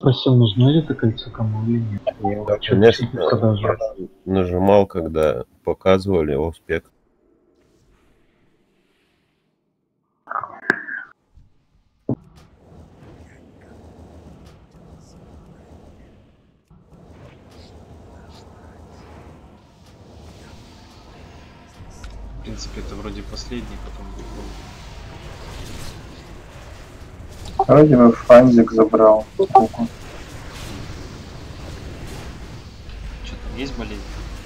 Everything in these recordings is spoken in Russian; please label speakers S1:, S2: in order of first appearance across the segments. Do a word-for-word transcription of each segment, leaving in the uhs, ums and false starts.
S1: спросил, нужно ли это кольцо кому или нет. Я
S2: Да,
S1: чё-то
S2: конечно,
S1: продолжаю.
S2: нажимал, когда показывали успех.
S3: В принципе, это вроде последний, потом будет.
S4: Вроде бы фанзик забрал штуку.
S3: Что там есть болезнь?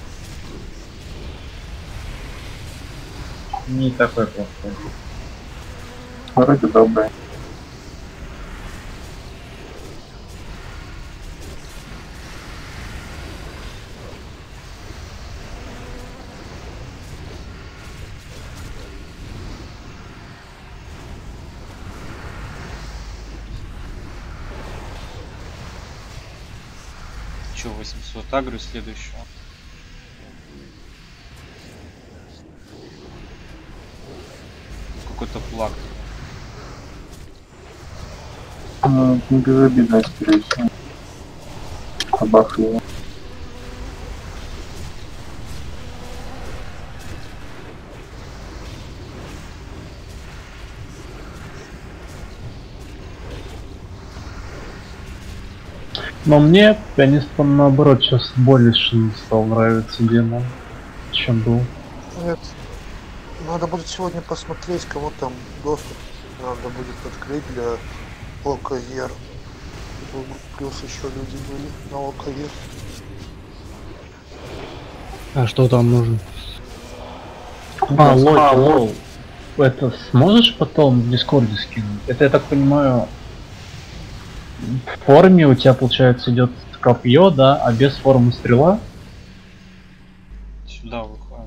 S1: Не такой плохой.
S4: Вроде добрый.
S3: Че, восемьсот агры следующего? Какой-то флаг.
S4: Ну, не безобидно, скорее всего. Табах его.
S1: Но мне, конечно, наоборот, сейчас больше стал нравиться демон, чем был.
S5: Нет. Надо будет сегодня посмотреть, кому там доступ надо будет открыть для ОКЕР. Плюс еще люди были на ОКЕР.
S6: А что там нужно?
S1: А, лол, а, лол. Это сможешь потом в Дискорде скинуть? Это, я так понимаю, в форме у тебя, получается, идет копье, да, а без формы стрела?
S3: Сюда выходим.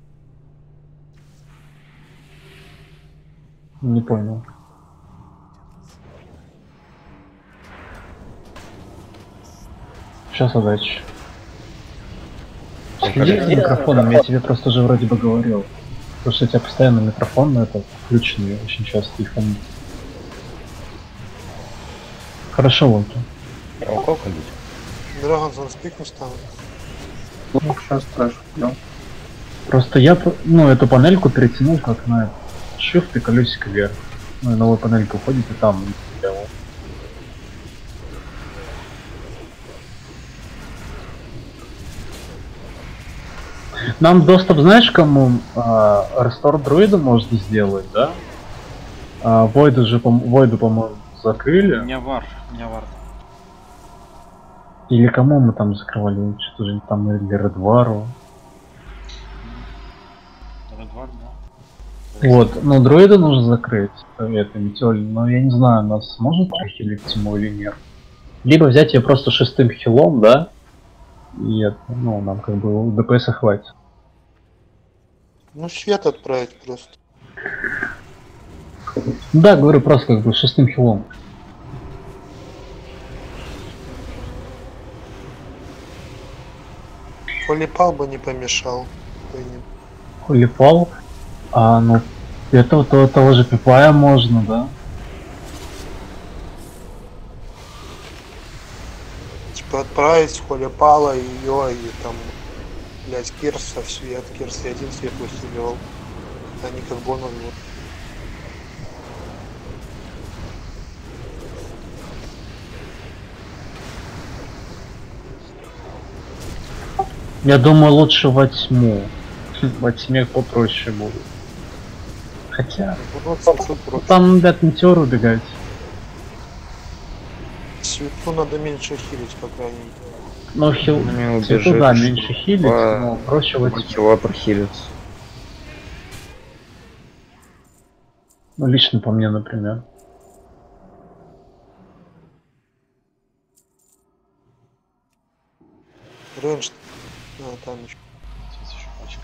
S1: Не понял. Сейчас задача. Следи за микрофоном, я тебе просто уже вроде бы говорил. Потому что у тебя постоянно микрофон, но это включенный очень часто и фон. Хорошо, вот.
S2: А у кого ходить?
S5: Драгон за спик не ставит.
S4: Ну, сейчас трэш идем.
S1: Просто я, ну, эту панельку перетянул как на shift и колесико вверх. Ну и новая панелька уходит и там делал. Нам доступ, знаешь, кому? А, Restore друида можно сделать, да? А, Void же, по Void, по-моему, закрыли.
S3: У меня вар, у меня вар.
S1: Или кому мы там закрывали? Что-то же там или Редвару.
S3: Редвар, да.
S1: Вот, но друида нужно закрыть. Это метель, но я не знаю, нас сможет прохилить тьму или нет. Либо взять ее просто шестым хилом, да? И это, ну, нам как бы ДПС хватит.
S5: Ну, свет отправить просто.
S1: Да, говорю, просто как бы шестым хилом.
S5: Холипал бы не помешал.
S1: Холипал. А, ну, этого то, того же пипая можно, да?
S5: Типа отправить Холипала и ее и там, блять, Кирса в свет. Кирс и один свет усиливал. Они как бонус будут.
S1: Я думаю, лучше во тьму. Во тьме попроще будет. Хотя, там надо от метеора убегать.
S5: Свету надо меньше хилить, по крайней мере.
S1: Ну, хил... Свету, да, меньше хилить, но проще во тьме.
S6: Хила прохилиться.
S1: Ну, лично по мне, например.
S5: Рейндж. А, там еще.
S3: Здесь еще пачка.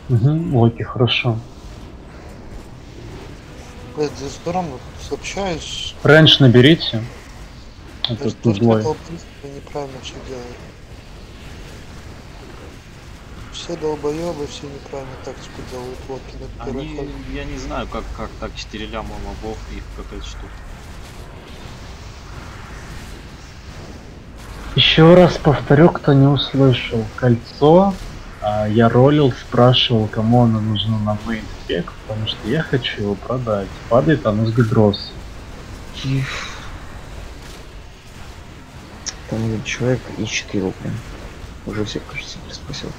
S1: Угу, Локи, хорошо.
S5: Блядь, за здорово сообщаюсь.
S1: Рейндж наберите.
S5: Я
S1: Это
S5: что ж
S1: злой.
S5: такого принципа неправильно все делают. Все долбоебы, все неправильно тактику делают. Локи на первый
S3: Они,
S5: ход.
S3: я не знаю, как, как так четыре ляма мобов, их капец штук.
S1: Еще раз повторю, кто не услышал. Кольцо. а, Я ролил, спрашивал, кому оно нужно на мейнспек, потому что я хочу его продать. Падает оно с гидроса.
S6: Там один человек ищет его прям. Уже всех, кажется, спросил.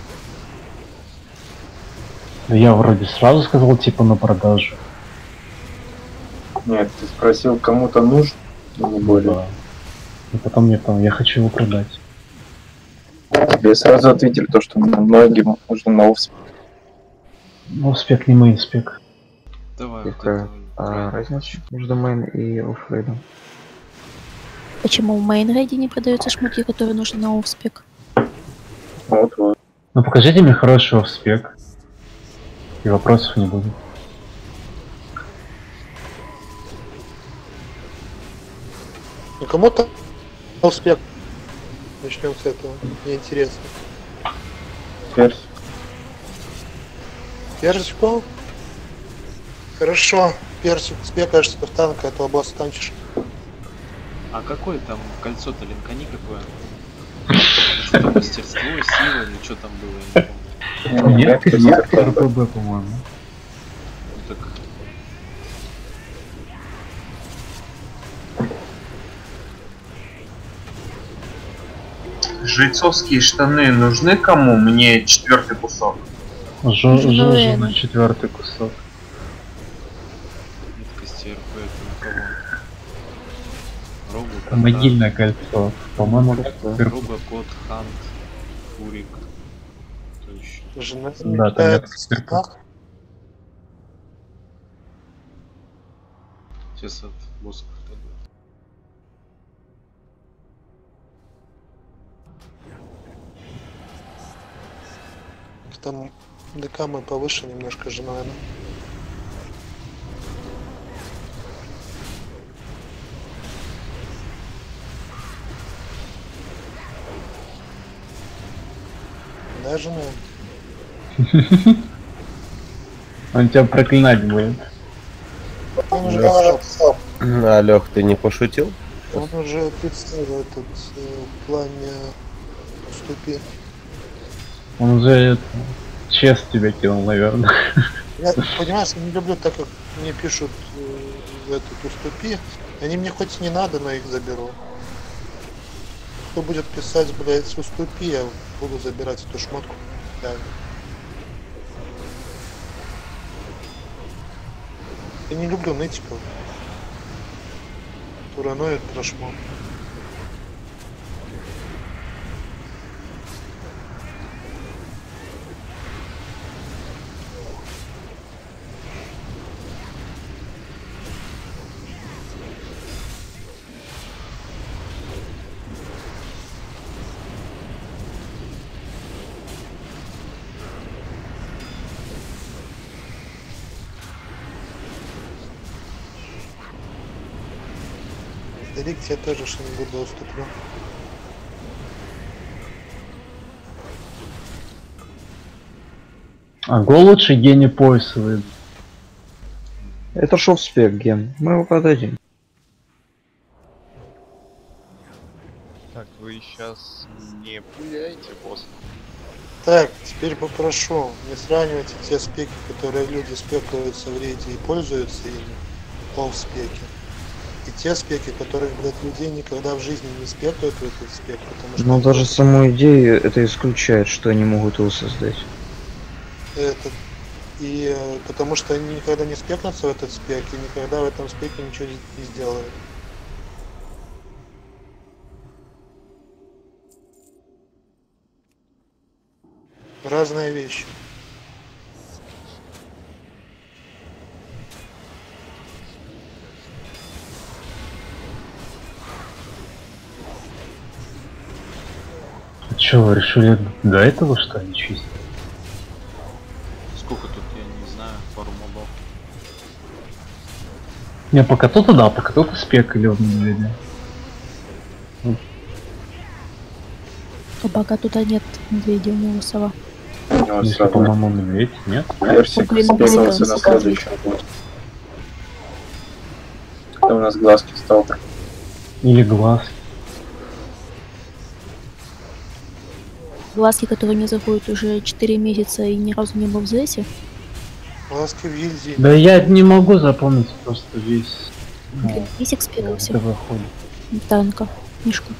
S1: Но я вроде сразу сказал, типа, на продажу.
S4: Нет, ты спросил, кому-то нужен, но не более.
S1: Да. И потом мне там, я хочу его продать.
S4: Тебе сразу ответили то, что многим нужно на офс.
S1: Ну, спек не мейнспек.
S3: Давай, вот
S6: Какая
S3: это,
S6: а,
S3: правильно.
S6: разница между мейн и оффрейдом?
S7: Почему в мейнрейде не продаются шмотки, которые нужны на офспек?
S4: Вот, вот.
S1: Ну покажите мне хорошего в спек. И вопросов не будет.
S5: Ну кому-то успех. Начнем с этого. Мне интересно.
S4: Перс.
S5: Персик? Хорошо. Персик спекаешься в танк, а то босса танчишь.
S3: А какое там кольцо-то, линкани какое? Что там, мастерство, сила или что там было? Я не помню.
S1: Нет,
S4: это
S1: нет,
S4: не
S1: РПБ, по-моему.
S3: Ну, так
S8: Жрецовские штаны нужны кому? Мне четвертый кусок.
S1: Жо-
S7: Нужен
S1: Жожа
S7: Луэн.
S1: на четвертый кусок.
S3: меткости РП это на кого? Робокот,
S1: Могильное кольцо. По-моему,
S3: Робокот, Хант, Фурик. Кто еще?
S5: Жена
S1: Да, там
S5: мечтает
S1: нет
S5: о цветах.
S3: Сейчас от босса кто-то.
S5: Там ДК мы повыше немножко жена, наверное. Да, жена?
S1: он тебя проклинать будет.
S5: Он уже
S2: Да.
S5: написал.
S2: А, Лех, ты не пошутил?
S5: Он уже представил этот э, в плане уступи.
S1: Он уже это, чест тебя кинул, наверное.
S5: Я, понимаешь, я не люблю, так как мне пишут э, этот уступи. Они мне хоть не надо, но их заберу. Кто будет писать, блядь, уступи, я буду забирать эту шмотку. Да. Я не люблю нытиков. Которые ноют про шмот. Старик, тебе тоже что-нибудь уступлю.
S1: А гол лучше гений поясовый.
S6: Это шов спек ген. Мы его продадим.
S9: Так, вы сейчас не пуляете босса?
S5: Так, теперь попрошу, не сравнивайте те спеки, которые люди спекаются в рейде и пользуются ими, пол спеки. И те спеки, которых, блядь, людей никогда в жизни не спекают в этот спек, потому что...
S6: Но даже саму идею это исключает, что они могут его создать.
S5: Этот, и э, потому что они никогда не спекнутся в этот спек, и никогда в этом спеке ничего не, не сделают. Разные вещи.
S1: А чё, вы решили до этого что ли чистить? Не, пока то-то да, пока то-то спек или в медведе.
S7: А пока туда нет медведя, у него сова.
S4: У него
S1: Если,
S4: сова.
S1: по-моему, медведь, нет?
S4: Персик
S7: Блин,
S4: спекался
S7: блин.
S4: на следующем будет. Это у нас глазки сталкер.
S1: Или глаз.
S7: Глазки, которые не заходят уже четыре месяца и ни разу не был в Зесе.
S5: Ласки в гильдии.
S1: Да я не могу запомнить просто весь. Ну,
S7: Весь экспирился.
S1: это выходит.
S7: Танка. Мишку.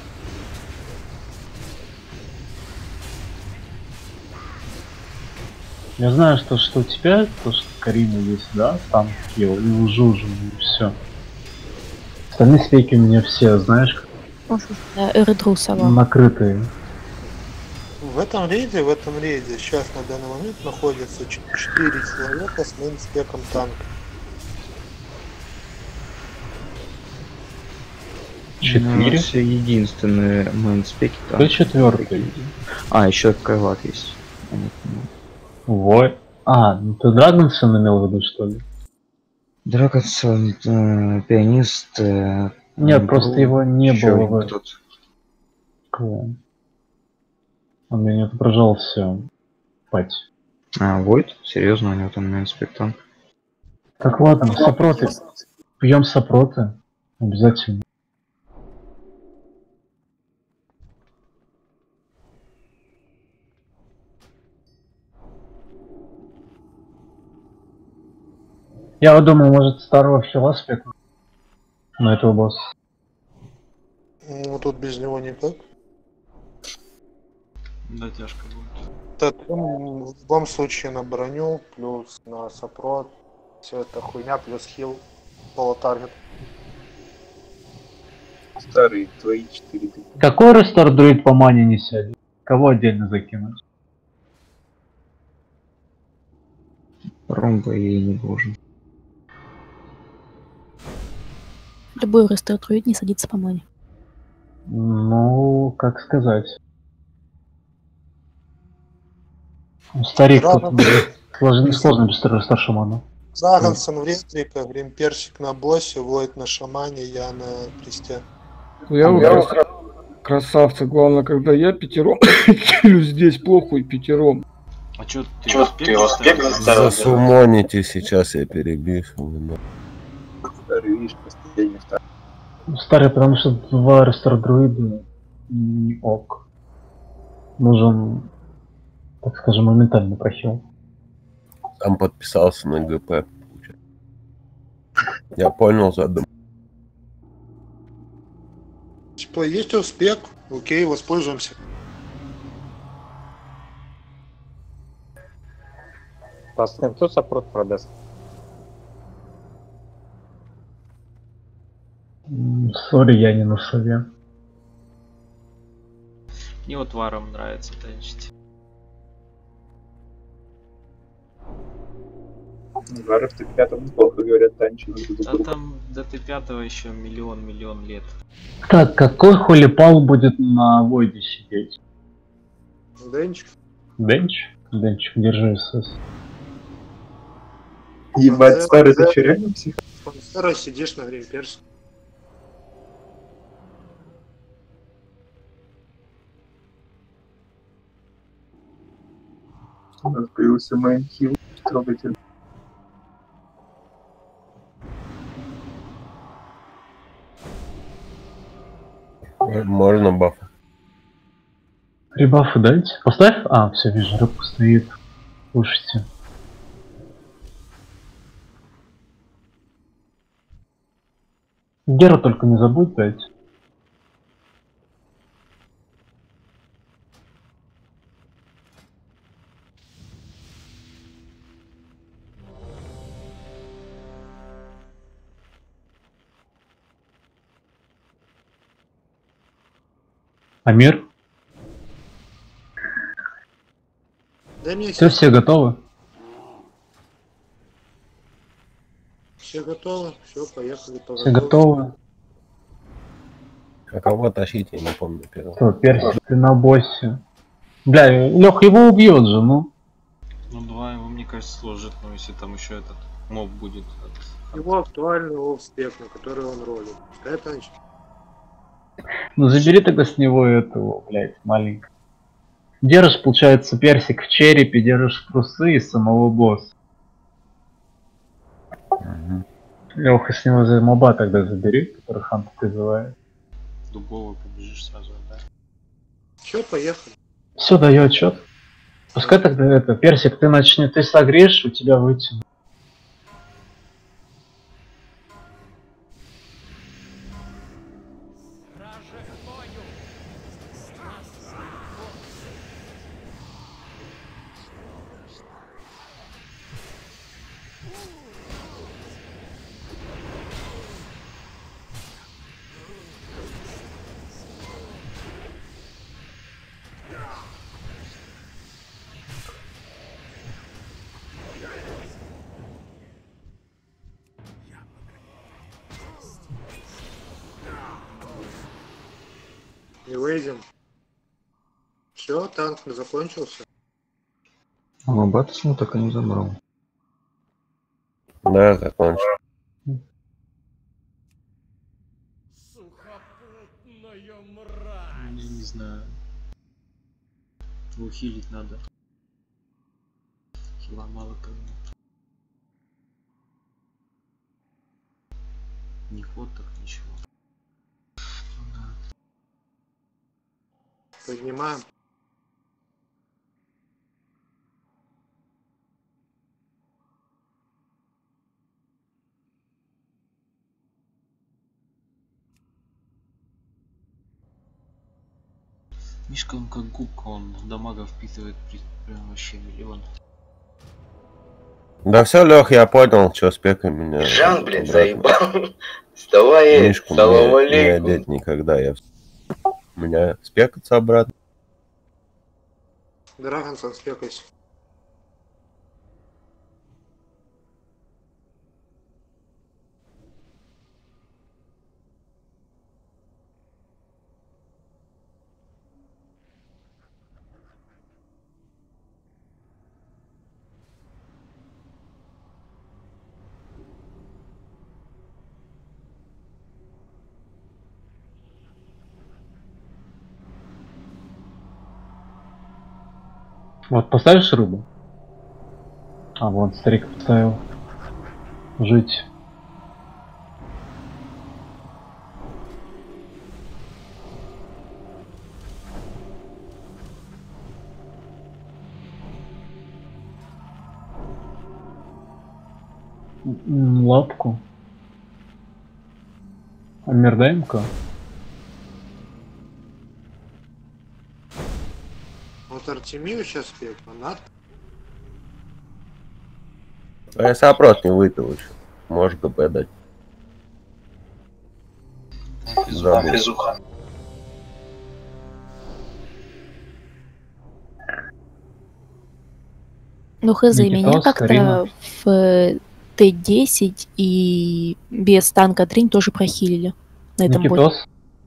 S1: Я знаю, что, что у тебя, то, что Карина есть, да, там Килл, и Жужу, и все. Остальные спеки у меня все, знаешь,
S7: Эредру сова.
S1: накрытые.
S5: В этом рейде, в этом рейде сейчас на данный момент находится четыре человека с мейнспеком танка.
S1: Четыре?
S6: Все единственные мейнспеки там.
S1: Кто четвертый?
S6: А, еще Кайлат есть. А, нет, нет.
S1: Вот. А, ну ты Драгонсон имел в виду, что ли?
S6: Драгонсон, э, пианист. Э,
S1: Нет,
S6: Бру,
S1: просто его не
S6: еще
S1: было в
S6: кто-то.
S1: Кого? Он мне не отображался. Пать.
S6: А, Войд? Серьезно, у него там мейнспек танк.
S1: Так ладно, сопроты. Пьем сопроты. Обязательно. Я вот думал, может старого хила спеку на этого босса.
S5: Ну тут без него никак.
S3: Да, тяжко будет.
S5: Это там в любом случае на броню, плюс на сопрот. Все это хуйня, плюс хил, полутаргет.
S4: Старые твои четыре.
S1: Какой рестор друид по мане не сядет? Кого отдельно закинуть?
S6: Ромба ей не должен.
S7: Любой рестартруид не садится по мане.
S1: Ну, как сказать. Старик тут
S5: Драгон-
S1: сложно, сложно без рестор шамана.
S5: Драгонсон в ретрика, Гримперсик на боссе, Войд на шамане, я на кресте.
S10: Я вот крас- красавцы, главное, когда я пятером килю здесь похуй пятером.
S3: А чё ты
S4: Чё ты его спек заставил?
S2: Засумоните сейчас, я перебью. Ну,
S4: Старый, видишь, последний старый.
S1: Старый, потому что два рестор друида не ок. Нужен, так скажем, моментальный прохил.
S2: Там подписался на ГП. Я понял задум.
S5: Типа есть успех, окей, воспользуемся.
S11: Посмотрим, кто сопрот продаст.
S1: М, Сори, я не на сове.
S3: Мне вот варом нравится танчить.
S4: Варов ты пятом неплохо говорят, танчил.
S3: Да там до Т пятого еще миллион миллион лет.
S1: Так, какой хулипал будет на Войде сидеть?
S5: Денчик.
S1: Денч? Денчик, держи СС.
S4: Ебать, старый, ты че реально псих?
S5: Старый сидишь на Гримперсике.
S4: У нас появился мейнхилл, трогатель.
S2: Можно баф.
S1: Ребафы дайте. Поставь. А, все, вижу, рыбка стоит. Слушайте. Гера только не забудь дать. Амир?
S5: Да не,
S1: Все, все готовы?
S5: все готовы, все, поехали.
S1: Все готовы?
S2: А кого тащить, я не помню первого.
S1: Что, Перси, ты на боссе. Бля, Лех его убьет же, ну.
S3: Ну два его, мне кажется, сложит, но если там еще этот моб будет.
S5: Его актуальный олдспек, на который он ролит. Пускай танчит.
S1: Ну забери тогда с него этого, блядь, маленького. Держишь, получается, персик в черепе, держишь трусы и самого босса.
S2: Угу.
S1: Леха, с него за моба тогда забери, который Хант призывает.
S3: Дубовый побежишь сразу, да?
S5: Все, поехали.
S1: Все, даю отчет. Пускай тогда это, персик, ты начни, ты согрешь, у тебя вытянут.
S5: Не выйдем. Все, танк закончился.
S6: А Мабатус мы так и не забрал.
S2: Да, закончил.
S3: Я не знаю. Его хилить надо. Хила мало кому. Ни ход, так ничего.
S5: Поднимаем.
S3: Мишка, он как губка, он дамага впитывает при- прям вообще миллион.
S2: Да все, Лех, я понял, что спека меня.
S12: Жан, блин, заебал. Вставай,
S2: Мишку
S12: салам
S2: мне не
S12: алейкум.
S2: одеть никогда. Я... У меня спекаться обратно.
S5: Драгонсон, спекайся.
S1: Вот поставишь рыбу? А, вон старик поставил. Жить. М, Лапку. А мердаем-ка?
S5: Вот Артемию сейчас спек, а надо.
S2: А я сопрот не выпил еще. Можешь ГП дать. Забыл.
S12: Физуха.
S7: Ну хз, меня
S1: Никитос,
S7: как-то
S1: Карина.
S7: в Т десять и без танка Тринь тоже прохилили на этом боссе.
S1: Никитос?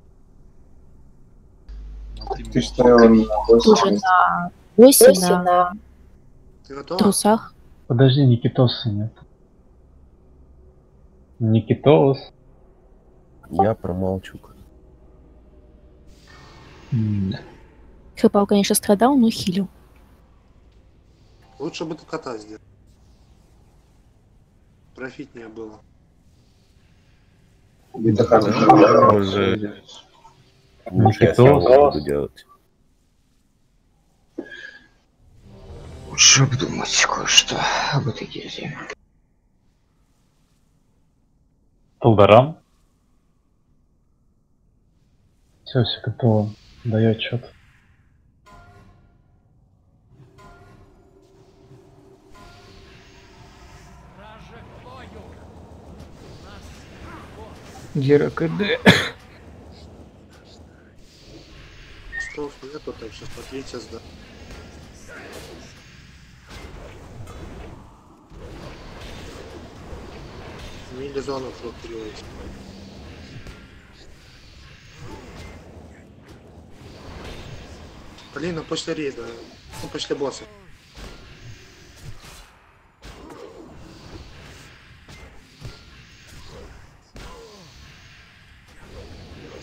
S4: Ты стояла на
S7: Тоже на боссе, на
S5: Ты готова?
S7: трусах.
S1: Подожди, Никитоса нет. Никитос.
S2: Я промолчу.
S1: М,
S7: Хэпал, конечно, страдал, но хилил.
S5: Лучше бы ты кота сделал. Профитнее было.
S2: Уже лучше я сам буду делать.
S6: Лучше обдумать кое-что об этой гильдии.
S1: Толдаран. Все, все готово. Даю отчет.
S10: Гера КД.
S5: Стов нету, так сейчас подлейте сда. Мили зону флотируете. Блин, ну после рейда, ну после босса.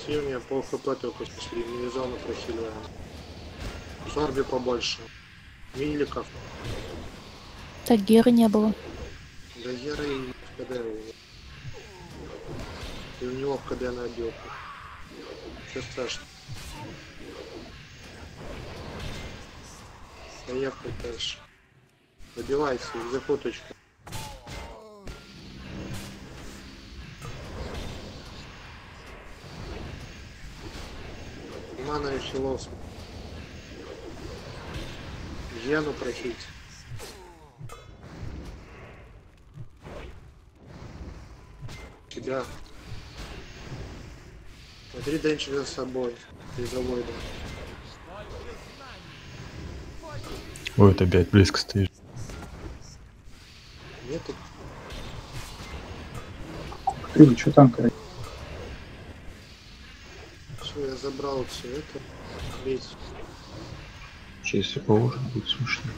S5: Все, у меня пол хп только спасли, мини-зону прохиливаем. Зорби побольше. Миликов.
S7: Так Геры не было.
S5: Да Гера и в КД у него. И у него в КД на отделку. Что страшно? Поехали дальше. Добивайся, в закуточку. Мана и Филос. Гену прохить. Тебя. Смотри, Дэнчи за собой. Ты за Ллойда.
S13: Ой, ты опять близко стоишь.
S5: Нету.
S4: Ты что там, короче?
S5: Все, я забрал все это. Бейте.
S13: Через его уже будет смешно.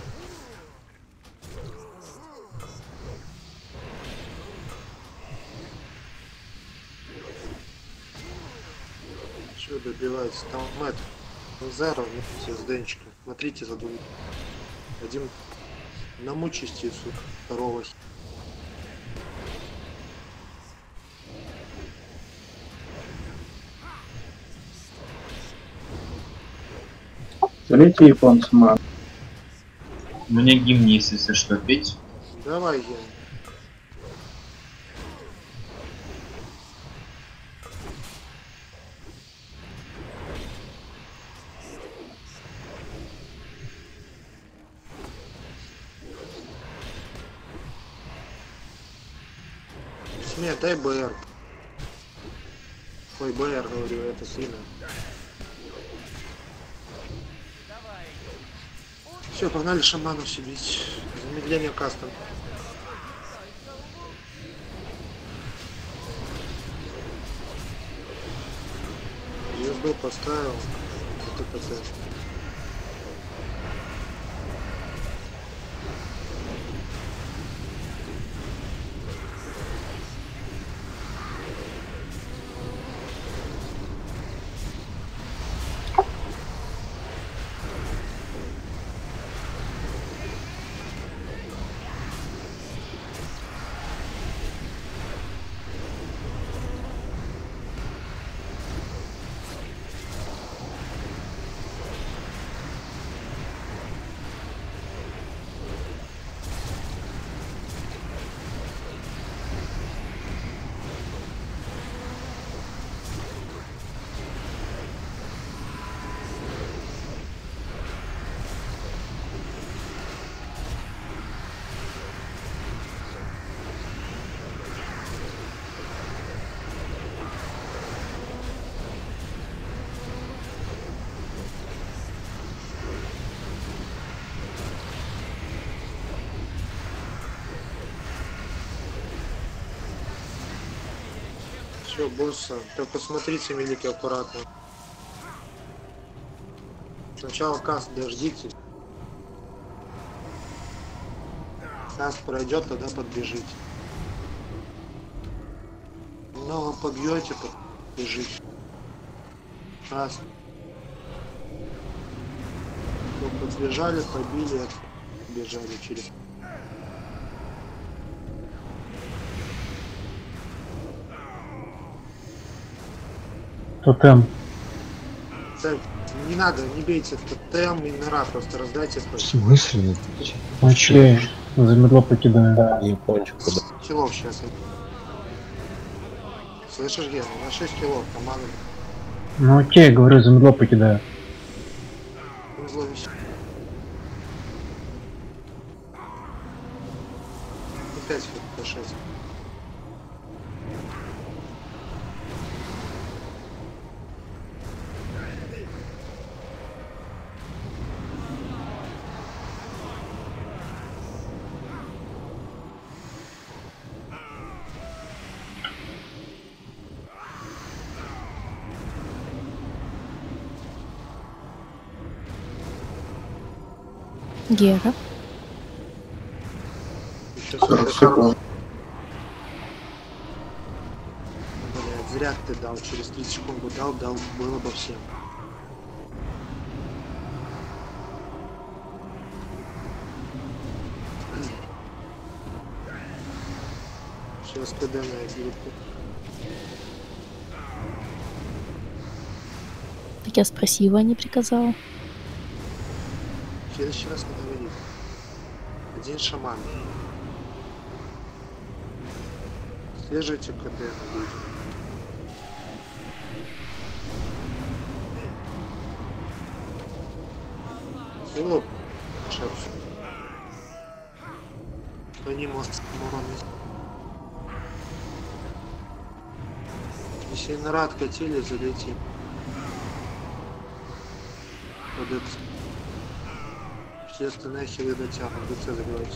S5: Че добивается? Там Мэтт. Зеро вместе с Денчиком. Смотрите за двумя. Один на мучестицу, второго.
S4: Залейте японца, ман.
S8: У меня гимн есть, если что, петь.
S5: Давай, Ген. Смея, дай БР. Ой, БР, говорю, это сильно. Все, погнали шаману сидеть. Замедление кастом. ю эс би поставил. Это ПТ. Все, босса. Только смотрите, милики, аккуратно. Сначала каст дождите. Каст пройдет, тогда подбежите. Много побьете, подбежите. Раз. Подбежали, побили, бежали через.
S1: Тотем.
S5: Цель. Не надо, не бейте в тотем и нора, просто раздайте.
S13: В смысле?
S1: Окей, замедло покидаю.
S2: Япончик куда?
S5: Килов сейчас. Слышишь, Ген, на шесть килов команда.
S1: Ну окей, говорю, замедло покидаю.
S5: Зло висит. Опять по шесть.
S7: Гера.
S5: Еще сорок секунд. Блять, подряд ты дал, через тридцать секунд бы дал, дал, было бы всем. Сейчас КД на группу.
S7: Так я спросила, а не приказала.
S5: В следующий раз не говори. Один шаман. Слежите КД на люди. Ну, сейчас. Они мост урон. Если на рад катили, залети. Под это. Все остальные хилы дотянут, ДЦ забивайте.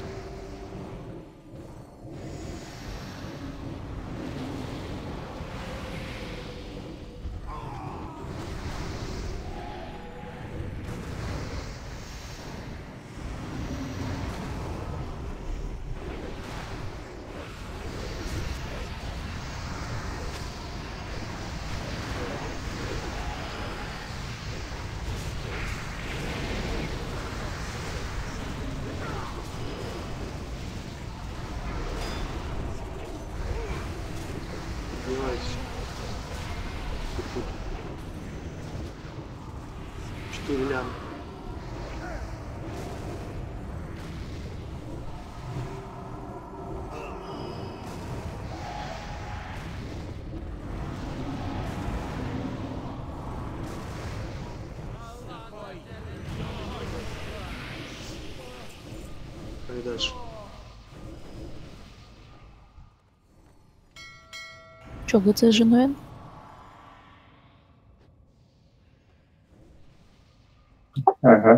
S5: Четыре ляма. И дальше.
S7: Чё, ГЦ с женой?
S4: Ага.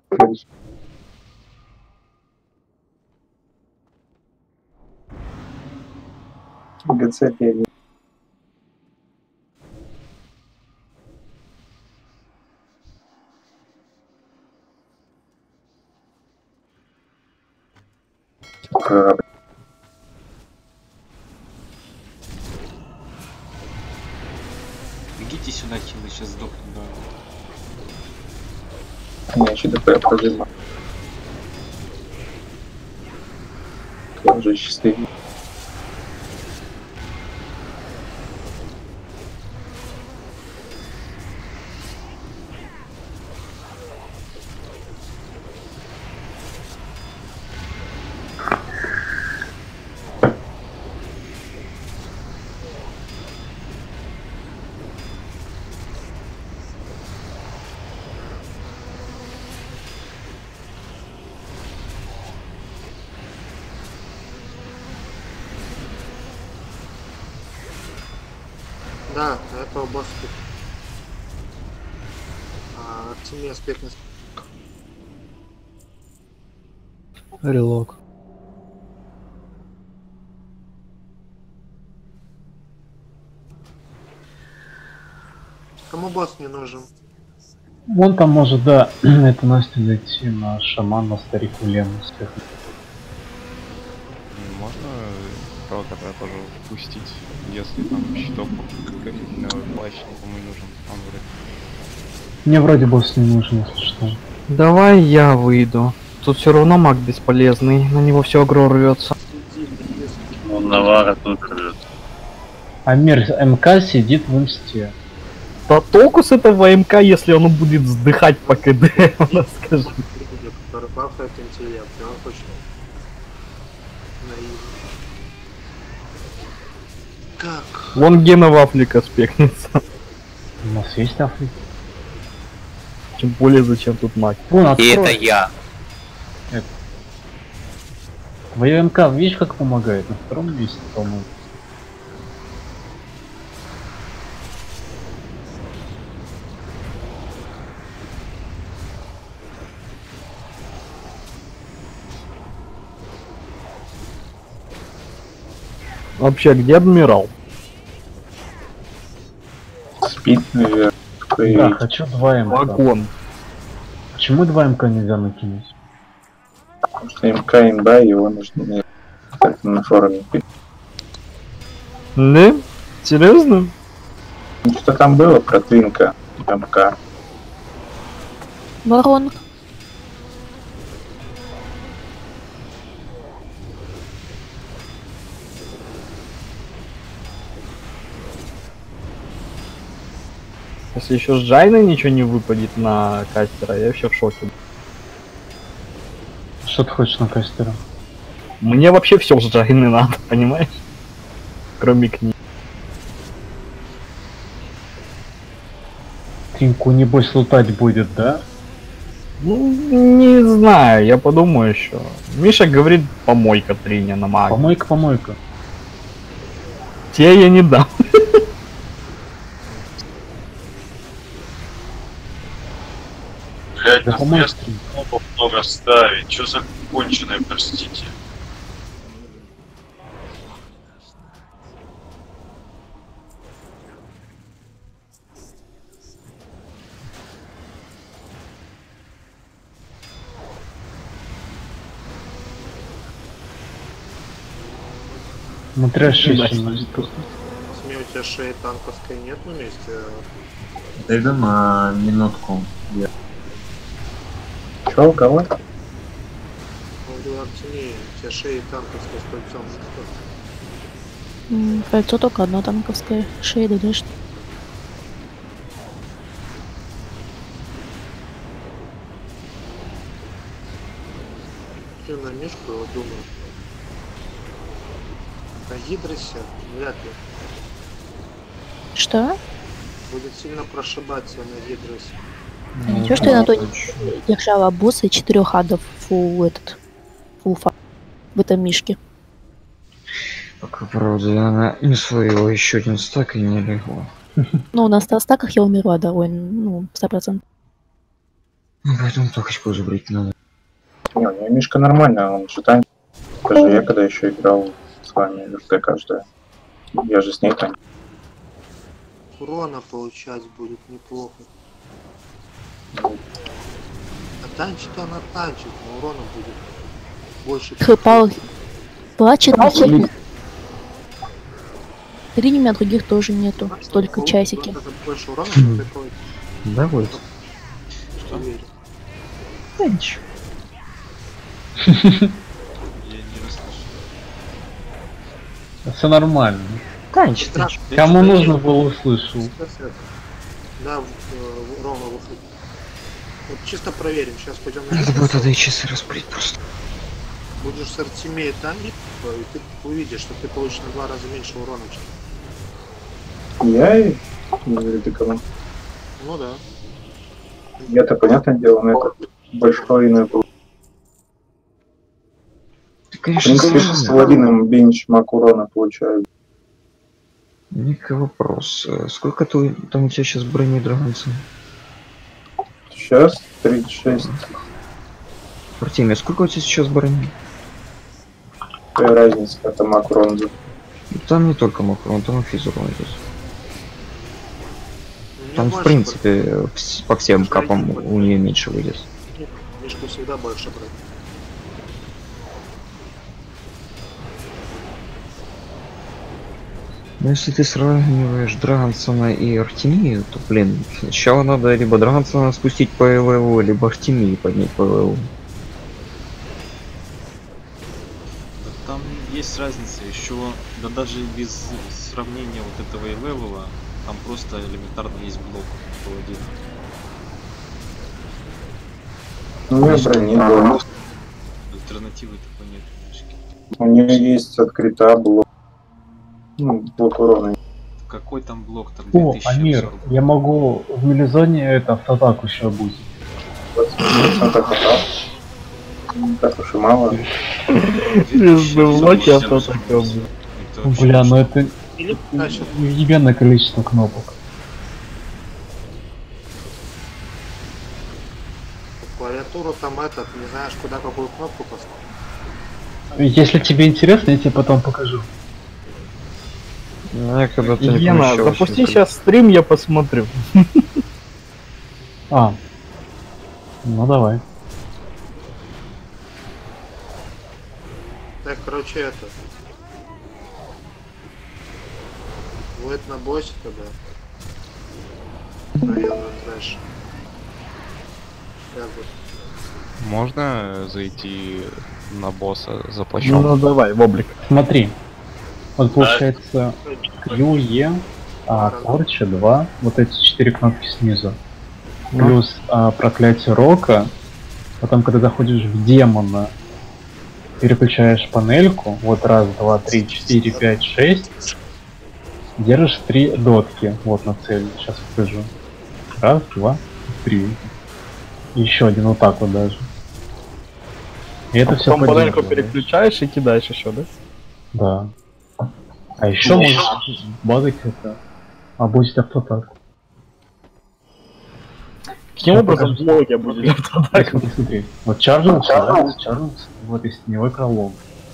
S4: ГЦ перед.
S3: Бегите сюда, хилы, сейчас сдохнут, да.
S4: Я еще ДП прожимаю. Я уже счастливый.
S5: Да, этого босса. А, Артемий аспектность.
S10: Релок.
S5: Кому босс не нужен?
S1: Вон там может, да, это Настя зайти на шамана старику Лену.
S9: Можно провокатора тоже впустить, если там щиток на плащ никому не нужен, он вроде.
S1: Мне вроде босс не нужен, если что.
S10: Давай я выйду. Тут все равно маг бесполезный, на него все агро рвется.
S14: Он Навара тут рвет.
S1: А мир МК сидит в инсте.
S10: Да толку с этого МК, если он будет вздыхать по КД, она скажет.
S5: Который бафает интеллект, и он хочет наивно. Как?
S10: Вон Гена Вафлика спекнется.
S1: У нас есть Африка.
S10: Тем более, зачем тут маг?
S1: Вон,
S2: И это я.
S1: Это. Твоя МК, видишь, как помогает? На втором месте, по-моему.
S10: Вообще, где адмирал?
S4: Спит, наверное.
S1: Да, хочу два МК.
S10: Вагон.
S1: Почему два МК нельзя накинуть?
S4: Потому что МК имба, его нужно на форуме.
S10: Да? Серьезно?
S4: Что там было про Твинка? МК.
S7: Ворон.
S15: Если еще с Джайной ничего не выпадет на кастера, я вообще в шоке.
S1: Что ты хочешь на кастера?
S15: Мне вообще все с Джайны надо, понимаешь? Кроме книг.
S1: Тринку небось лутать будет, да?
S15: Ну, не знаю, я подумаю еще. Миша говорит, помойка Триня на магу.
S1: Помойка, помойка.
S15: Тебе я не дам.
S14: Блять, на место много ставить. Чё за конченое, простите?
S1: Смотря шесть.
S5: Сми, у тебя шеи танковской нет на месте?
S13: Дойду на минутку. Я...
S4: Чё, у кого?
S5: Ну, у Артемии, у тебя шеи танковской с кольцом
S7: М, Кольцо только одно танковское. Шея ДДшь.
S5: Ты на Мишку, я вот думаю. На Гидросе вряд ли.
S7: Что?
S5: Будет сильно прошибаться на Гидросе.
S7: Ну, Ничего, что я на то не держала босса и четырех адов фул этот. Фул фа в этом мишке.
S6: Пока, правда, она не своего еще один стак и не легла.
S7: Ну, у нас на стаках я умерла довольно, ну, сто процентов.
S6: Ну, поэтому только позабрить надо.
S4: Не, у него Мишка нормально, он же танк. Даже я когда еще играл с вами в РТ каждая. Я же с ней танк.
S5: Урона получать будет неплохо. А танчит она танчит, но урона будет больше.
S7: Хпал плачет, три у меня других тоже нету, только часики.
S5: Больше урона приходит.
S6: Да, будет.
S5: Что?
S7: Да ничего.
S3: Я не расслышал.
S1: Все нормально.
S6: Танчит.
S1: Кому нужно было, услышал.
S5: Да, в- Рома выходит. Вот чисто проверим, сейчас пойдем на
S6: Надо
S5: Мишку.
S6: будет тогда и часы расприть просто.
S5: Будешь с Артемией танкить, и ты увидишь, что ты получишь на два раза меньше урона, чем.
S4: Я и... Не говорю, ты кому.
S5: Ну да.
S4: Я-то, понятное дело, но это большой на был.
S6: Ты,
S4: В
S6: конечно,
S4: принципе,
S6: сложно.
S4: с Владином бенчмарк урона получаю.
S6: Никакой вопрос. Э, Сколько ты, там у тебя сейчас брони драгонца?
S4: Сейчас тридцать шесть.
S6: Артемий, а сколько у тебя сейчас брони?
S4: Какая разница, это макрон.
S6: Там не только макрон, там и физурон идет.
S5: Мне
S6: Там, в
S5: больше
S6: принципе, вс- по всем капам у нее меньше выйдет.
S5: брать. Мишку всегда больше брать.
S6: Но если ты сравниваешь Драгонсона и Артемию, то, блин, сначала надо либо Драгонсона спустить по ЛВУ, либо Артемию поднять по ЛВУ.
S3: Да там есть разница еще, да даже без сравнения вот этого и левела, там просто элементарно есть блок паладина.
S4: У нее брони было.
S3: Альтернативы такой нет. Мишки.
S4: У нее есть открыта блок. Ну, блок урона.
S3: Какой там блок? Там
S1: О,
S3: две тысячи
S1: Амир,
S3: абсорб.
S1: я могу в мелизоне это автоатаку еще будет.
S4: двадцать процентов атак. Так уж и мало.
S15: Между блоки автоатака.
S1: Бля, ну это
S5: Или значит,
S1: ебаное количество кнопок.
S5: клавиатуру там этот, не знаешь, куда какую кнопку поставить.
S1: Если тебе интересно, я тебе потом покажу.
S6: Я когда-то не
S15: Елена,
S6: помещался,
S15: запусти
S6: никогда.
S15: сейчас стрим, я посмотрю.
S1: А. Ну давай.
S5: Так, короче, это. Будет на боссе тогда. района трэш.
S9: Можно зайти на босса за
S15: Ну,
S9: плащом?
S15: ну давай, в облик.
S1: Смотри. Вот получается Q, E, а, Корча, два, вот эти четыре кнопки снизу. Плюс а, проклятие Рока. Потом, когда заходишь в демона, переключаешь панельку. Вот раз, два, три, четыре, пять, шесть. Держишь три дотки. Вот на цель. Сейчас покажу. Раз, два, три. Еще один вот так вот даже. И это
S15: А
S1: все
S15: потом панельку переключаешь и кидаешь еще, да?
S1: Да. А еще
S15: Ну,
S1: можешь багать это. А будет автотак.
S15: Каким образом блоги будут автотак?
S1: Смотри, смотри. Вот чаржился, да? Чаржился. Вот из теневой пролом.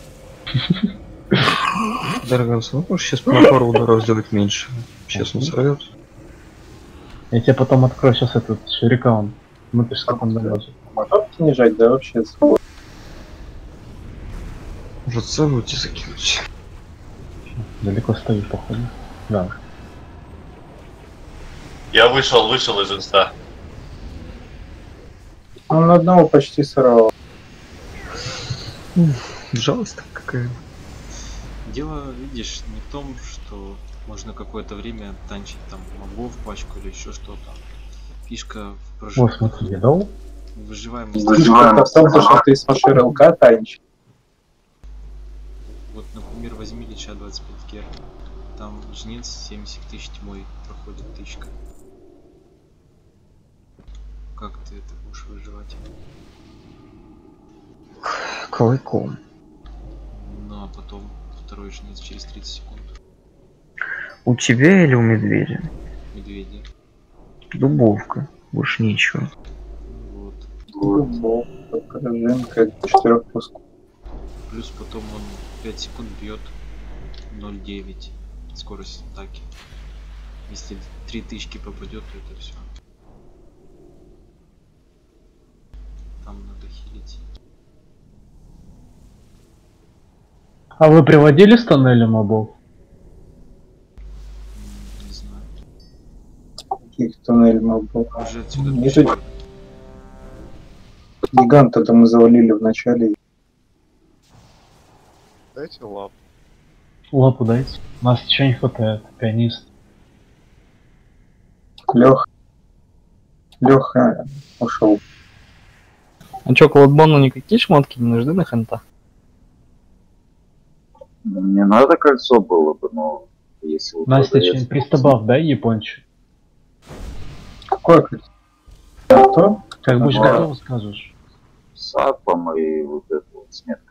S6: Дорогонцон, можешь сейчас на пару ударов сделать меньше. Сейчас он сорвет.
S1: Я тебе потом открою сейчас этот шерикаун. Смотришь, как он дамажит.
S4: Мотор снижать, да, вообще?
S6: Может, забудьте закинуть.
S1: Далеко стою, походу. Да.
S14: Я вышел, вышел из инста.
S4: Он на одного почти сорвал.
S6: Жалость там какая.
S3: Дело, видишь, не в том, что можно какое-то время танчить там мобов, пачку или еще что-то. Фишка в
S1: Вот, смотри, я дал.
S3: выживаемости.
S4: Фишка в том, что ты сможешь РЛК танчить.
S3: Вот, например, возьми Лича двадцать пять гер. Там жнец семьдесят тысяч тьмой проходит тысячка. Как ты это будешь выживать?
S6: Колоком.
S3: Ну а потом второй жнец через тридцать секунд.
S6: У тебя или у медведя?
S3: Медведи.
S6: Дубовка. Больше ничего.
S3: Вот.
S4: Дубовка, пораженка, четырех пусков.
S3: Плюс потом он пять секунд бьет ноль девять скорость атаки. Если три тысячи попадет, то это все. Там надо хилить.
S1: А вы приводили с тоннеля мобов?
S3: Не знаю.
S4: Каких туннель мобов?
S3: Уже отсюда
S4: Не жить. Гиганта-то мы завалили в начале.
S9: Дайте лап.
S1: Лапу дайте. У нас ничего не хватает. Пианист.
S4: Леха. Леха ушел.
S15: А чё, Кладбону никакие шмотки не нужны на хента?
S16: Не надо кольцо было бы, но если...
S1: Настя, что-нибудь пристабав, дай япончик.
S4: Какое кольцо? Что?
S1: Как будешь
S16: Ну,
S1: готов, скажешь.
S16: С апом и вот это вот с меткой.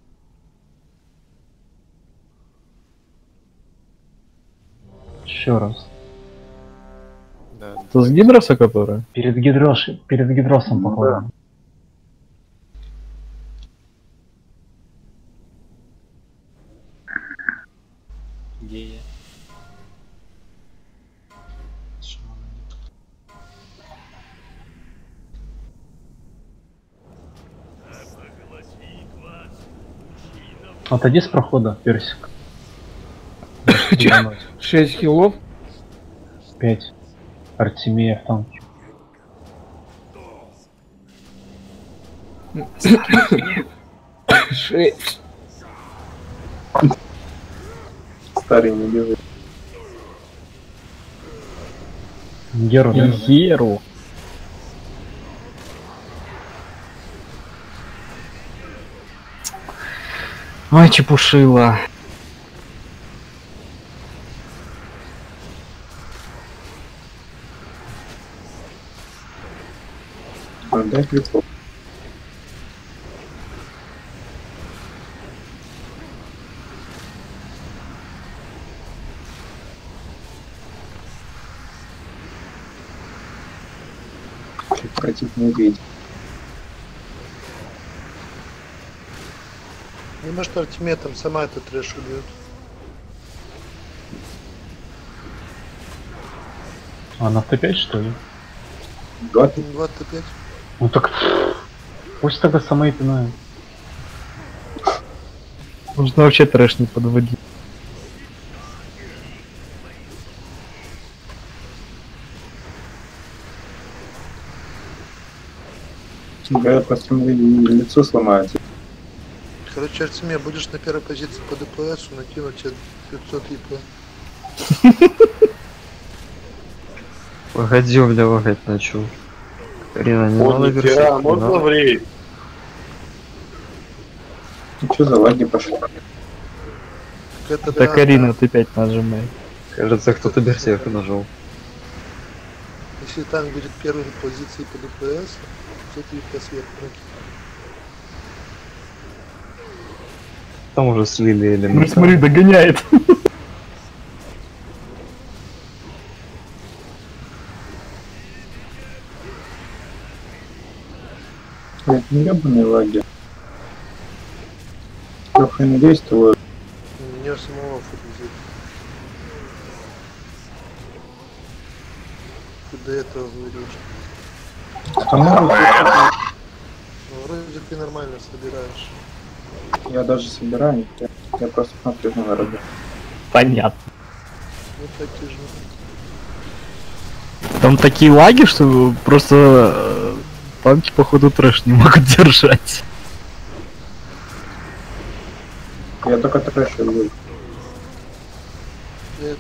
S1: Еще раз.
S9: Да.
S15: Это с гидроса которая?
S1: Перед гидрош... перед гидросом,
S16: Ну,
S1: походу.
S16: да.
S3: Гея.
S1: Отойди с прохода, персик.
S10: шесть хилов.
S1: пять. Артемия в танке.
S10: шесть.
S4: Старый не бежит.
S1: Геру, да?
S15: Геру. Ой, чепушила.
S4: Дай прикол. Против медведя.
S5: Не может ультиматом сама эту трэш убьет.
S1: А на Т пять что ли?
S4: двадцать
S5: двадцать пять.
S1: Ну так... Пусть тогда сама и пинает.
S15: Нужно вообще трэш не подводить.
S4: Я просто лицо сломается.
S5: Короче, Артемия, будешь на первой позиции по ДПСу, накину тебе пятьсот ИП.
S6: Погоди, у меня лагать начал. Карина, не надо вершить.
S14: можно в рейд?
S4: Ну что за лаги пошли?
S5: Это,
S15: Да, Карина, ты опять нажимай.
S6: Кажется, кто-то берсерк нажал.
S5: Если танк будет первой позиции по ДПС, пятьсот ИП сверху накину.
S6: Там уже слили элементы.
S15: Ну смотри, догоняет.
S4: Это ебаные лаги. Трохи не действует.
S5: Мне самого футболит. Ты до этого говоришь. Ну, вроде ты нормально собираешь.
S4: Я даже собираю, я, я просто смотрю на народу.
S15: Понятно.
S5: Не так тяжело.
S15: Там такие лаги, что просто э, танки походу трэш не могут держать.
S4: Я только трэш люблю.
S5: Это...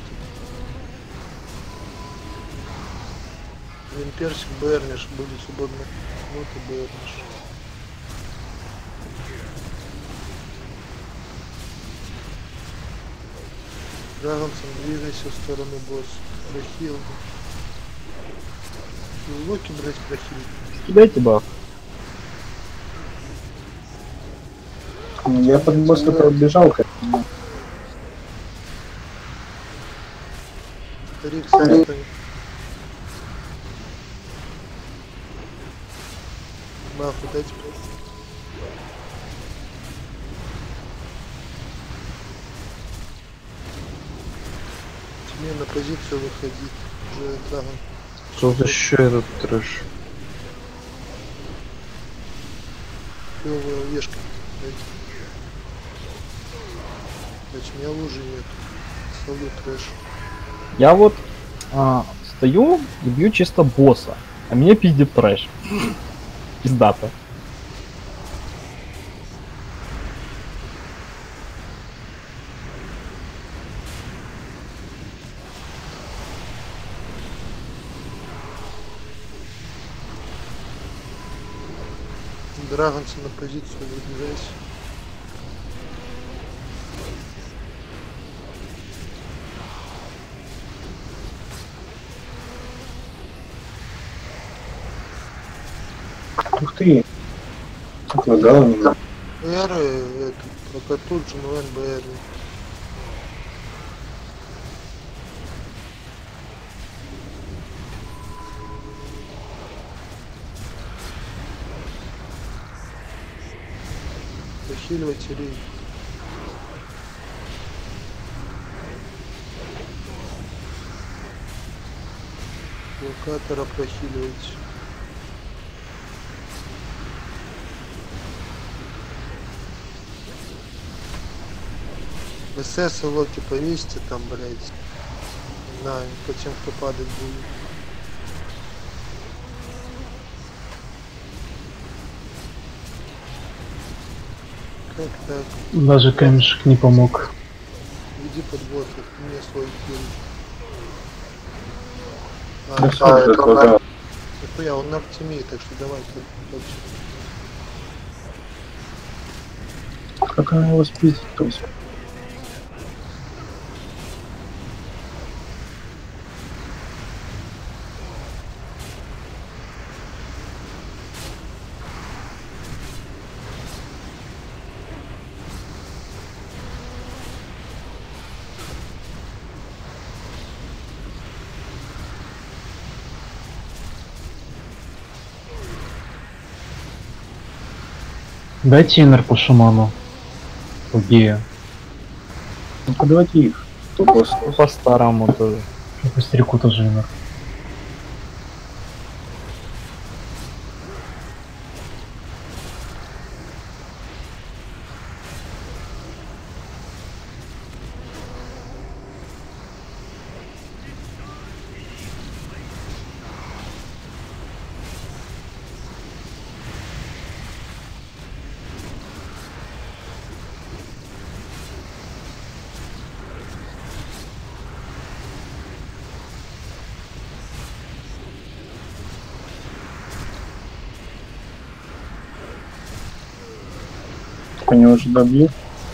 S5: Вимперсик Берниш будет свободно. Вот и Берниш. Драгонсон, двигайся в сторону босса. Прохил. Локи, блять, прохил.
S15: Кидайте баф.
S4: Я под босса пробежал, как
S5: Старик, старик. Бафу дайте. Тебе на позицию выходить. Уже Драгон.
S6: Что за еще этот трэш?
S5: Клевая вешка. Значит, у меня лужи нет. Салют трэш.
S15: Я вот а, стою и бью чисто босса, а меня пиздит трэш. Пиздато.
S5: Драгонца на позицию выдвигайся.
S4: Ух ты! Отлагало меня.
S5: Эры, это, пока тут же эн бэ эр. Захиливайте рейд. Локатора прохиливайте. СС и локи повесьте там, блядь. Не знаю, по тем, кто падать будет. Как так?
S1: Даже камешек не помог.
S5: Иди под боссов, мне свой килл.
S4: Да
S5: А,
S4: всё,
S5: а,
S4: это
S5: это
S4: хватало.
S5: он... Нихуя, он на Артемии, так что давай тут топчик.
S4: Как она его спиздит, то есть.
S1: Дайте инер по шаману. Убею.
S4: Ну подавайте их. Тупо.
S15: По-старому тоже.
S1: По старику тоже инер.
S4: По него уже добью.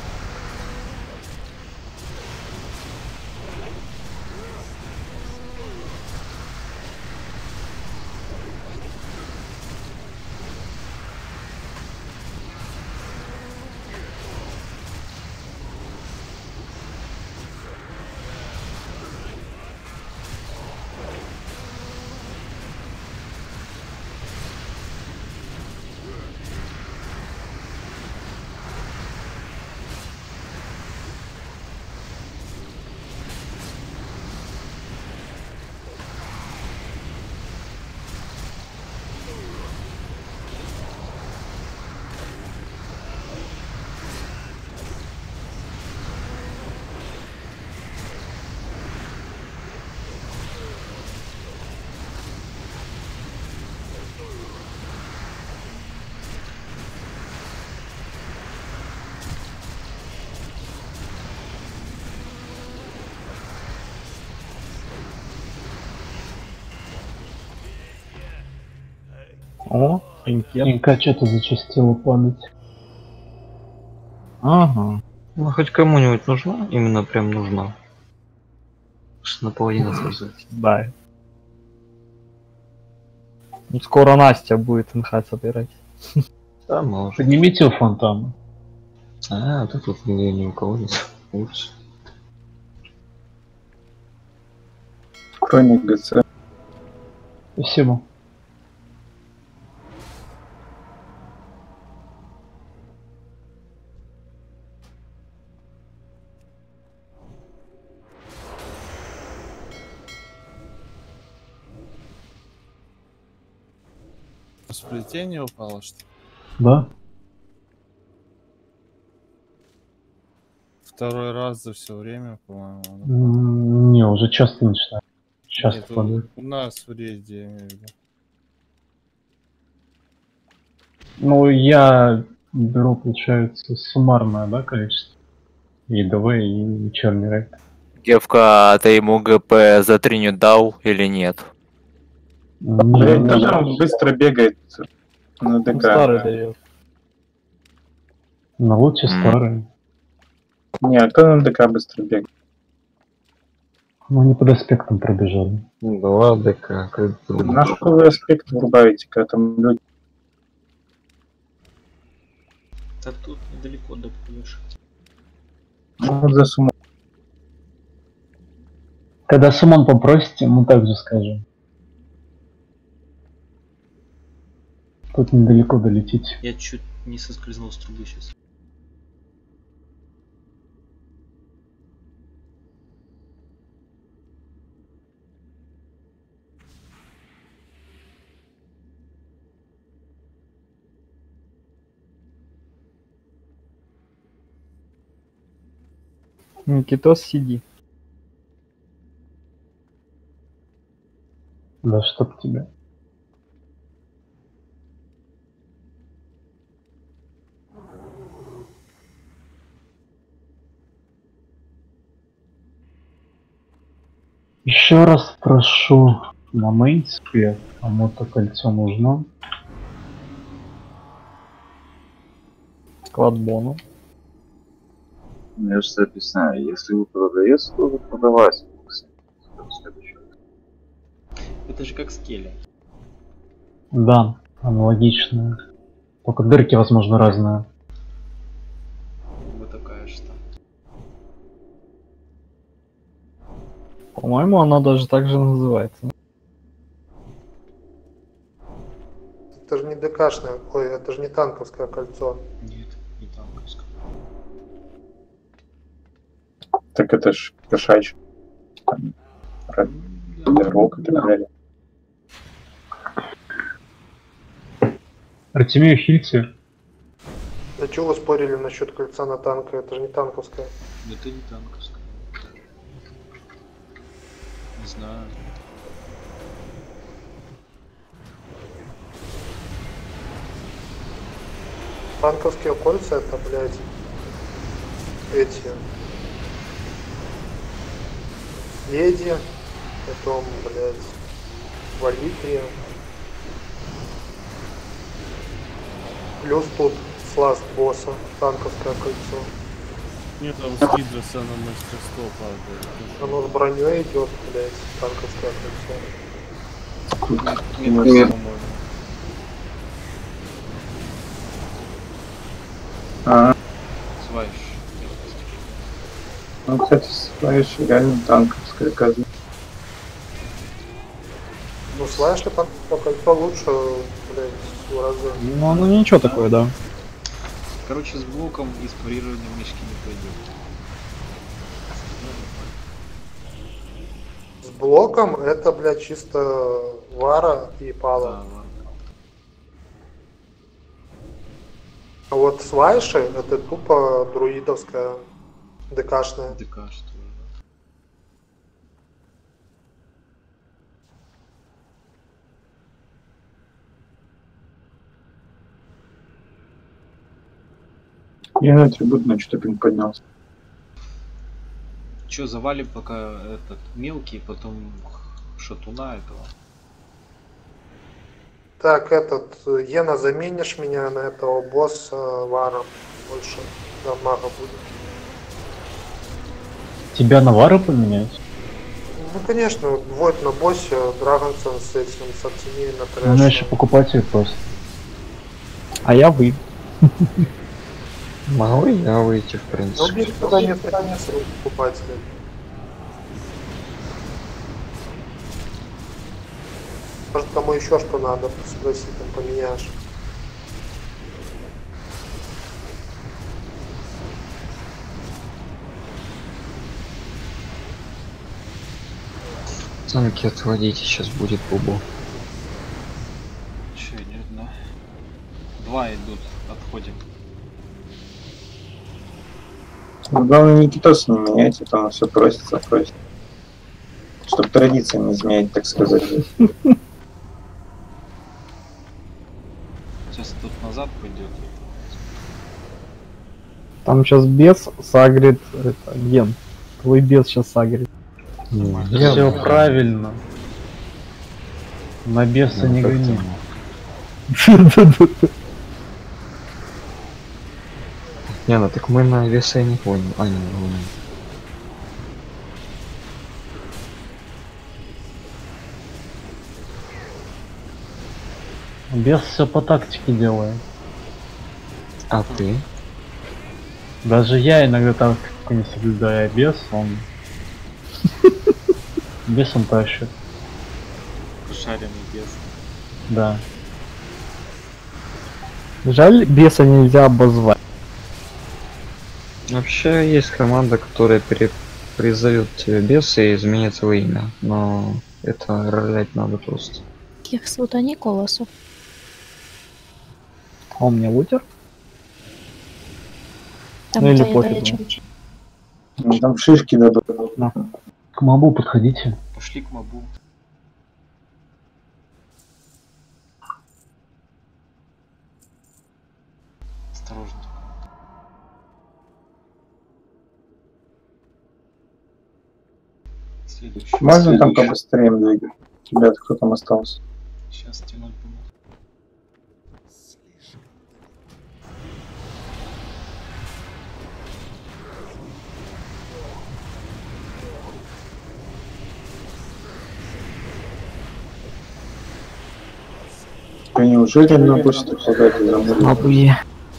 S15: О, Инкет.
S1: Инка что-то зачастила падать.
S15: Ага.
S6: Ну хоть кому-нибудь нужна? Именно прям нужна. Что наполовину сразу.
S15: Да. Ну, скоро Настя будет НХ собирать.
S6: Да, может.
S1: Поднимите у фонтана.
S6: А, тут тут ни, ни у кого нет. Лучше.
S4: Хроник ГЦ.
S1: Спасибо.
S17: Сплетение упало, что ли?
S1: Да.
S17: Второй раз за все время, по-моему. оно-
S1: М, Не, уже часто начинаю. Часто
S17: Нет, у,
S1: падает.
S17: у нас в рейде, я имею в виду.
S1: Ну, я беру, получается, суммарное, да, количество. И ДВ, и черный рейд.
S18: Девка, а ты ему ГП за три не дал или нет?
S4: Блять, даже он быстро бегает на ДК.
S15: Старый дает.
S1: На лучше
S18: М.
S1: старый.
S4: Не, а кто на ДК быстро бегает?
S1: Ну, они под аспектом пробежали.
S6: Два ДК, как бы.
S4: На что вы аспект врубаете, когда там люди?
S3: Да тут недалеко допьешь.
S4: Ну, за сумму.
S1: Когда суммон попросите, мы также скажем. Тут недалеко долететь.
S3: Я чуть не соскользнул с трубы сейчас.
S15: Никитос, сиди.
S1: Да чтоб тебя. Еще раз прошу на мейнспе, кому-то кольцо нужно.
S15: Склад бону.
S16: Я же объясняю, если вы продавец, то вы продавать.
S3: Это же как скелли.
S1: Да, аналогично. Только дырки, возможно, разные.
S3: Вот такая что.
S15: По-моему, она даже так же называется.
S5: Это же не ДКшное, ой, это же не танковское кольцо.
S3: Нет, не танковское.
S4: Так это ж кошачий. Рок и так далее.
S1: Артемию Хильте.
S5: Да чего вы спорили насчет кольца на танка? Это же не танковское.
S3: Это не танковское. Не знаю.
S5: Танковские кольца это, блядь, эти леди, потом, блядь, валитрия. Плюс тут сласт босса, танковское кольцо.
S17: Нет, там с Гидроса на мастерство падает.
S5: Оно с броней идет, блять, танковское кольцо.
S17: Мне кажется, по-моему.
S4: А,
S3: Свайш.
S4: ну, кстати, слайш реально танковская казна.
S5: Ну, слайш и танковское кольцо лучше, блять, в разы.
S15: Ну, оно ничего такое, да.
S3: Короче, с блоком и с парированием мишки не пойдет.
S5: С блоком это, блядь, чисто вара и пала.
S3: Да, ладно.
S5: А вот свайши это тупо друидовская ДКшная.
S3: ДК, что ли?
S4: Я на атрибут на что-то пинг поднялся.
S3: Че, завалим пока этот мелкий, потом шатуна этого.
S5: Так, этот, Ена, заменишь меня на этого босса варом. Больше дамага будет.
S1: Тебя на вара поменять?
S5: Ну, конечно, вот на боссе Драгонсон с этим, с Артемией на трэш.
S1: У меня еще покупатель просто.
S15: А я вы.
S6: Могу я выйти, в
S5: Ну,
S6: принципе.
S5: бери туда не страницы покупателей. Может, кому еще что надо, спроси, там поменяешь.
S6: Танки отводите, сейчас будет бубу.
S3: Че идет, да? Два идут, отходим.
S4: Ну, главное, Никитос не меняйте, там все просится, просит. Чтоб традиции не изменять, так сказать.
S3: Сейчас тут назад пойдет.
S15: Там сейчас бес сагрит, это, Ген. Твой бес сейчас сагрит.
S1: Все правильно. На беса не гони.
S6: Не, ну так мы на весы не понял. А, не, не.
S1: Бес все по тактике делает.
S6: А ты?
S1: Даже я иногда тактику не соблюдаю, а бес он... Бес он тащит.
S3: Шаренный бес.
S1: Да.
S15: Жаль, беса нельзя обозвать.
S6: Вообще есть команда, которая пере... призовет тебе беса и изменит свое имя, но это ролять надо просто.
S7: Их зовут они Колосов.
S15: А у меня лутер?
S7: Там
S15: Ну или
S7: твоя
S15: пофигу.
S7: дочь.
S4: Ну, там шишки надо.
S1: К мобу подходите.
S3: Пошли к мобу. Осторожно. Следующий.
S4: Можно там побыстрее двигать? Ребята, кто там остался?
S3: Сейчас тянуть буду.
S4: Да неужели на почту подать замок?
S15: Мабуе.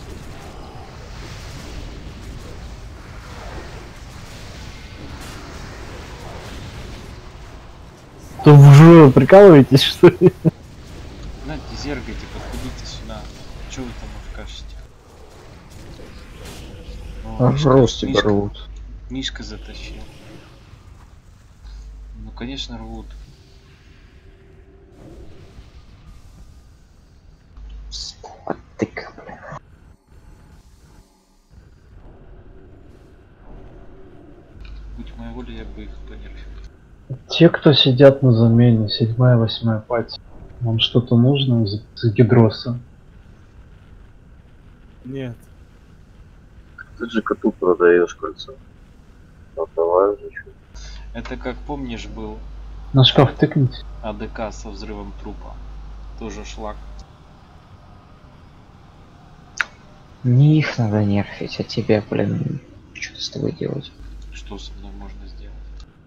S15: То вы прикалываетесь, что ли?
S3: Знаете, зергайте, подходите сюда. Че вы там откажете?
S6: Аж рост тебя рвут.
S3: Мишка затащил. Ну конечно рвут.
S6: Тык.
S3: Будь моя воля, я бы их понерфил.
S1: Те, кто сидят на замене, седьмая, восьмая пати. Вам что-то нужно за, за гидроса?
S17: Нет.
S2: Ты же коту продаешь кольцо. Отдавай же что.
S3: Это как помнишь был
S1: На шкаф тыкните.
S3: АДК со взрывом трупа. Тоже шлак.
S6: Не их надо нерфить, а тебя, блин, что с тобой делать?
S3: Что со мной можно сделать?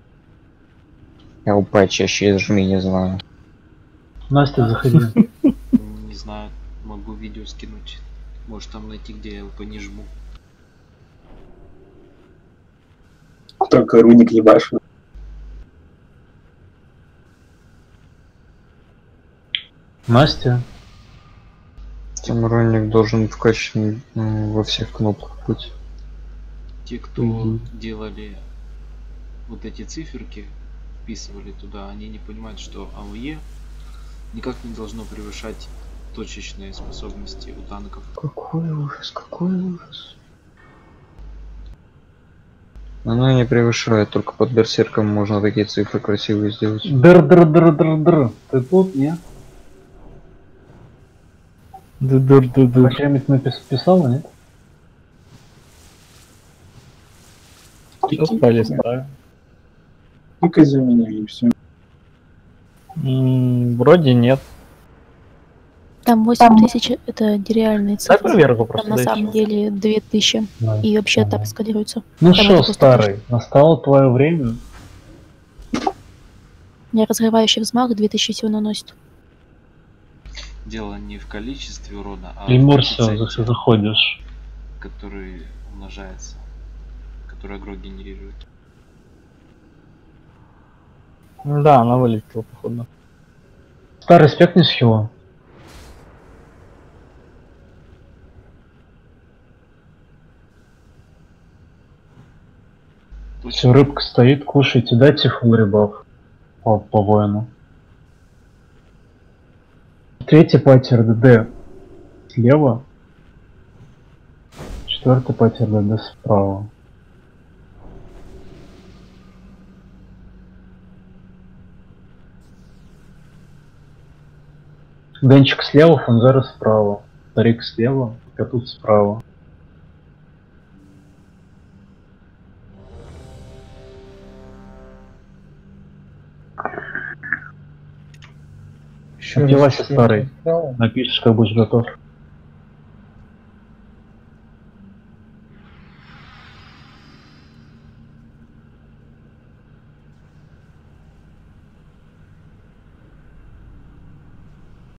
S6: ЛП чаще жми, не знаю.
S1: Настя, заходи.
S3: Не знаю, могу видео скинуть. Может там найти, где я ЛП не жму.
S4: Только руник ебашь.
S1: Настя.
S6: Тем руник должен в качестве ну, во всех кнопках быть.
S3: Те, кто mm-hmm. делали вот эти циферки, вписывали туда, они не понимают, что АОЕ никак не должно превышать точечные способности у танков.
S6: Какой ужас, какой ужас. Она не превышает, только под берсерком можно такие цифры красивые сделать.
S1: Др-др-др-др-др. Ты тут, нет?
S15: Др-др-др-др.
S1: Что-нибудь написал, нет?
S15: Сейчас полистаю.
S4: Только за меня и все.
S15: Вроде нет.
S7: Там восемь тысяч это нереальные цифры.
S15: Дай проверку
S7: Там
S15: просто.
S7: на самом деле две тысячи.
S1: Да.
S7: И вообще так скалируется.
S1: Ну
S7: Там
S1: что, старый, настало твое время.
S7: Не разрывающий взмах две тысячи всего наносит.
S3: Дело не в количестве урона, а
S1: И
S3: в
S1: Морсио
S3: коэффициенте,
S1: заходишь.
S3: который умножается, который агро генерирует.
S15: Да, она вылетела, походу.
S1: Старый, спекни с хила. Все, рыбка стоит, кушайте, дайте фул ребов по, по воину. Третий патер ДД слева. Четвертый патер ДД справа. Денчик слева, Фанзара справа. Старик слева, Катут справа. Еще Вася старый. Напишешь, как будешь готов.